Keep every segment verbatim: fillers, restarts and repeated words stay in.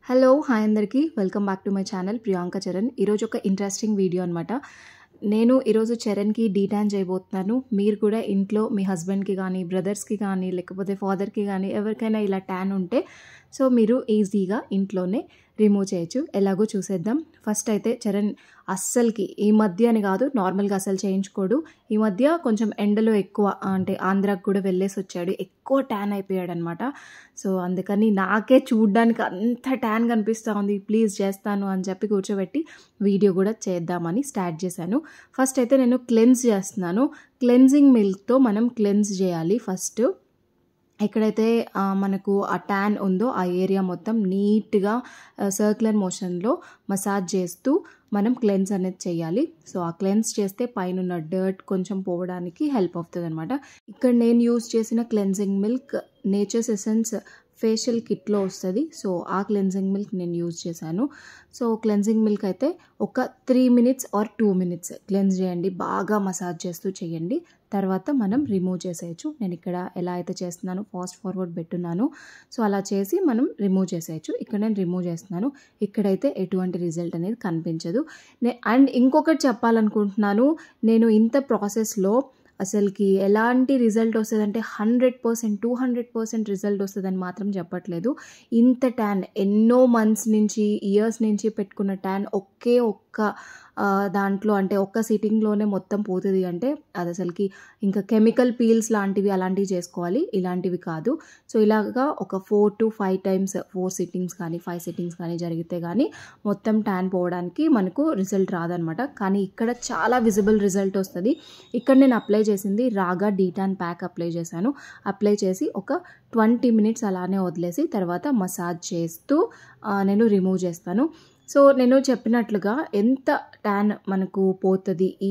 Hello hi అందరికీ welcome back to my channel Priyanka Charan. ఈరోజు ఒక ఇంట్రెస్టింగ్ వీడియో అనమాట. నేను ఈరోజు చరణ్కి డీటాన్ చేయబోతున్నాను. మీరు కూడా ఇంట్లో మీ హస్బెండ్కి కానీ బ్రదర్స్కి కానీ లేకపోతే ఫాదర్కి కానీ ఎవరికైనా ఇలా ట్యాన్ ఉంటే సో మీరు ఈజీగా ఇంట్లోనే రిమూవ్ చేయొచ్చు. ఎలాగో చూసేద్దాం. ఫస్ట్ అయితే చరణ్ అస్సలకి ఈ మధ్య అని కాదు, నార్మల్గా అసలు చేయించుకోడు. ఈ మధ్య కొంచెం ఎండలో ఎక్కువ అంటే ఆంధ్రాకి కూడా వెళ్ళేసి వచ్చాడు, ఎక్కువ ట్యాన్ అయిపోయాడు అనమాట. సో అందుకని నాకే చూడ్డానికి అంత ట్యాన్ కనిపిస్తూ ఉంది. ప్లీజ్ చేస్తాను అని చెప్పి కూర్చోబెట్టి వీడియో కూడా చేద్దామని స్టార్ట్ చేశాను. ఫస్ట్ అయితే నేను క్లెన్స్ చేస్తున్నాను. క్లెన్జింగ్ మిల్క్తో మనం క్లెన్స్ చేయాలి. ఫస్ట్ ఎక్కడైతే మనకు ఆ ట్యాన్ ఉందో ఆ ఏరియా మొత్తం నీట్గా సర్క్యులర్ మోషన్లో మసాజ్ చేస్తూ మనం క్లెన్స్ అనేది చేయాలి. సో ఆ క్లెన్స్ చేస్తే పైన ఉన్న డర్ట్ కొంచెం పోవడానికి హెల్ప్ అవుతుంది అనమాట. ఇక్కడ నేను యూజ్ చేసిన cleansing milk nature's essence facial కిట్లో వస్తుంది. సో ఆ క్లెన్జింగ్ మిల్క్ నేను యూజ్ చేశాను. సో క్లెన్జింగ్ మిల్క్ అయితే ఒక three minutes or two minutes cleanse చేయండి, బాగా మసాజ్ చేస్తూ చేయండి. తర్వాత మనం రిమూవ్ చేసేయచ్చు. నేను ఇక్కడ ఎలా అయితే చేస్తున్నానో ఫాస్ట్ ఫార్వర్డ్ పెట్టున్నాను. సో అలా చేసి మనం రిమూవ్ చేసేయచ్చు. ఇక్కడ నేను రిమూవ్ చేస్తున్నాను. ఇక్కడైతే ఎటువంటి రిజల్ట్ అనేది కనిపించదు. అండ్ ఇంకొకటి చెప్పాలనుకుంటున్నాను, నేను ఇంత ప్రాసెస్లో అసలుకి ఎలాంటి రిజల్ట్ వస్తుందంటే hundred percent two hundred percent result వస్తుందని మాత్రం చెప్పట్లేదు. ఇంత ట్యాన్ ఎన్నో మంత్స్ నుంచి ఇయర్స్ నుంచి పెట్టుకున్న ట్యాన్ ఒకే ఒక్క దాంట్లో అంటే ఒక్క సిట్టింగ్లోనే మొత్తం పోతుంది అంటే అది అసలుకి ఇంకా కెమికల్ పీల్స్ లాంటివి అలాంటివి చేసుకోవాలి, ఇలాంటివి కాదు. సో ఇలాగా ఒక four to five times four sittings కానీ ఫైవ్ సిట్టింగ్స్ కానీ జరిగితే కానీ మొత్తం ట్యాన్ పోవడానికి మనకు రిజల్ట్ రాదనమాట. కానీ ఇక్కడ చాలా విజిబుల్ రిజల్ట్ వస్తుంది. ఇక్కడ నేను అప్లై చేసింది రాగా డీటాన్ ప్యాక్ అప్లై చేశాను. అప్లై చేసి ఒక ట్వంటీ మినిట్స్ అలానే వదిలేసి తర్వాత మసాజ్ చేస్తూ నేను రిమూవ్ చేస్తాను. సో నేను చెప్పినట్లుగా ఎంత ట్యాన్ మనకు పోతుంది ఈ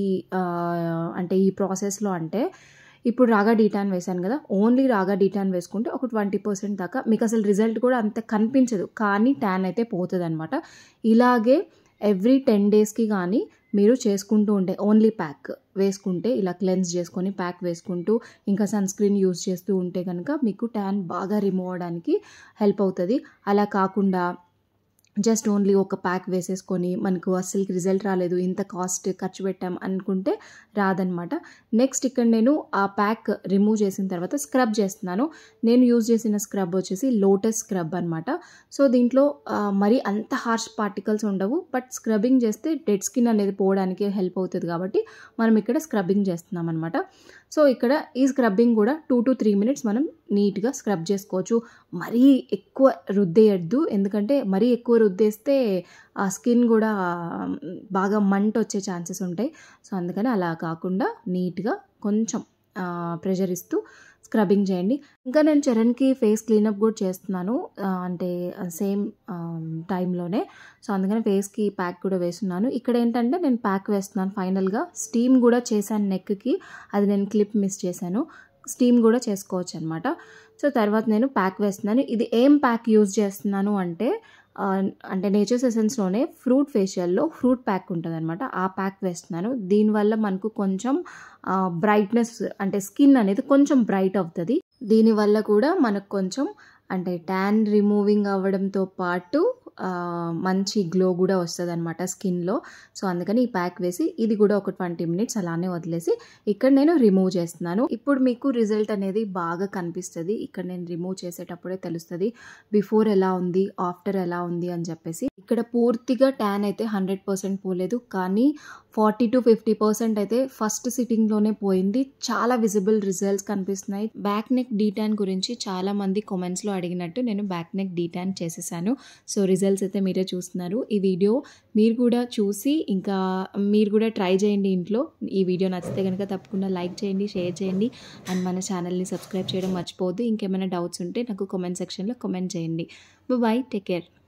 అంటే ఈ ప్రాసెస్లో అంటే ఇప్పుడు రాగా డీటాన్ వేసాను కదా, ఓన్లీ రాగా డీటాన్ వేసుకుంటే ఒక ట్వంటీ పర్సెంట్ దాకా మీకు అసలు రిజల్ట్ కూడా అంత కనిపించదు, కానీ ట్యాన్ అయితే పోతుంది అనమాట. ఇలాగే ఎవ్రీ టెన్ డేస్కి కానీ మీరు చేసుకుంటూ ఉంటే ఓన్లీ ప్యాక్ వేసుకుంటే ఇలా క్లెన్స్ చేసుకొని ప్యాక్ వేసుకుంటూ ఇంకా సన్ స్క్రీన్ యూజ్ చేస్తూ ఉంటే కనుక మీకు ట్యాన్ బాగా రిమూవ్ అవ్వడానికి హెల్ప్ అవుతుంది. అలా కాకుండా జస్ట్ ఓన్లీ ఒక ప్యాక్ వేసేసుకొని మనకు అస్సలకి రిజల్ట్ రాలేదు, ఇంత కాస్ట్ ఖర్చు పెట్టాం అనుకుంటే రాదనమాట. నెక్స్ట్ ఇక్కడ నేను ఆ ప్యాక్ రిమూవ్ చేసిన తర్వాత స్క్రబ్ చేస్తున్నాను. నేను యూజ్ చేసిన స్క్రబ్ వచ్చేసి లోటస్ స్క్రబ్ అనమాట. సో దీంట్లో మరి అంత హార్ష్ పార్టికల్స్ ఉండవు, బట్ స్క్రబ్బింగ్ చేస్తే డెడ్ స్కిన్ అనేది పోవడానికి హెల్ప్ అవుతుంది కాబట్టి మనం ఇక్కడ స్క్రబ్బింగ్ చేస్తున్నాం అనమాట. సో ఇక్కడ ఈ స్క్రబ్బింగ్ కూడా టూ టు త్రీ మినిట్స్ మనం నీట్గా స్క్రబ్ చేసుకోవచ్చు. మరీ ఎక్కువ రుద్దేయద్దు, ఎందుకంటే మరీ ఎక్కువ రుద్దేస్తే ఆ స్కిన్ కూడా బాగా మంట వచ్చే ఛాన్సెస్ ఉంటాయి. సో అందుకని అలా కాకుండా నీట్గా కొంచెం ప్రెషర్ ఇస్తూ స్క్రబ్బింగ్ చేయండి. ఇంకా నేను చరణ్కి ఫేస్ క్లీనప్ కూడా చేస్తున్నాను, అంటే సేమ్ టైంలోనే. సో అందుకని ఫేస్కి ప్యాక్ కూడా వేస్తున్నాను. ఇక్కడ ఏంటంటే నేను ప్యాక్ వేస్తున్నాను ఫైనల్గా. స్టీమ్ కూడా చేశాను నెక్కి, అది నేను క్లిప్ మిస్ చేశాను. స్టీమ్ కూడా చేసుకోవచ్చు అనమాట. సో తర్వాత నేను ప్యాక్ వేస్తున్నాను. ఇది ఏం ప్యాక్ యూజ్ చేస్తున్నాను అంటే అంటే నేచర్స్ ఎసెన్స్లోనే ఫ్రూట్ ఫేషియల్లో ఫ్రూట్ ప్యాక్ ఉంటుంది అనమాట, ఆ ప్యాక్ వేస్తున్నాను. దీనివల్ల మనకు కొంచెం బ్రైట్నెస్ అంటే స్కిన్ అనేది కొంచెం బ్రైట్ అవుతుంది. దీనివల్ల కూడా మనకు కొంచెం అంటే ట్యాన్ రిమూవింగ్ అవ్వడంతో పాటు మంచి గ్లో కూడా వస్తుంది అనమాట స్కిన్లో. సో అందుకని ఈ ప్యాక్ వేసి ఇది కూడా ఒక ట్వంటీ మినిట్స్ అలానే వదిలేసి ఇక్కడ నేను రిమూవ్ చేస్తున్నాను. ఇప్పుడు మీకు రిజల్ట్ అనేది బాగా కనిపిస్తుంది. ఇక్కడ నేను రిమూవ్ చేసేటప్పుడే తెలుస్తుంది బిఫోర్ ఎలా ఉంది ఆఫ్టర్ ఎలా ఉంది అని చెప్పేసి. ఇక్కడ పూర్తిగా ట్యాన్ అయితే హండ్రెడ్ పర్సెంట్ పోలేదు, కానీ ఫార్టీ టు ఫిఫ్టీ పర్సెంట్ అయితే ఫస్ట్ సిట్టింగ్లోనే పోయింది. చాలా విజిబుల్ రిజల్ట్స్ కనిపిస్తున్నాయి. బ్యాక్ నెక్ డీటాన్ గురించి చాలా మంది కామెంట్స్లో అడిగినట్టు నేను బ్యాక్ నెక్ డీటాన్ చేసేసాను. సో రిజల్ట్స్ అయితే మీరే చూస్తున్నారు. ఈ వీడియో మీరు కూడా చూసి ఇంకా మీరు కూడా ట్రై చేయండి ఇంట్లో. ఈ వీడియో నచ్చితే కనుక తప్పకుండా లైక్ చేయండి, షేర్ చేయండి, అండ్ మన ఛానల్ని సబ్స్క్రైబ్ చేయడం మర్చిపోవద్దు. ఇంకేమైనా డౌట్స్ ఉంటే నాకు కామెంట్ సెక్షన్లో కామెంట్ చేయండి. Bye, take care.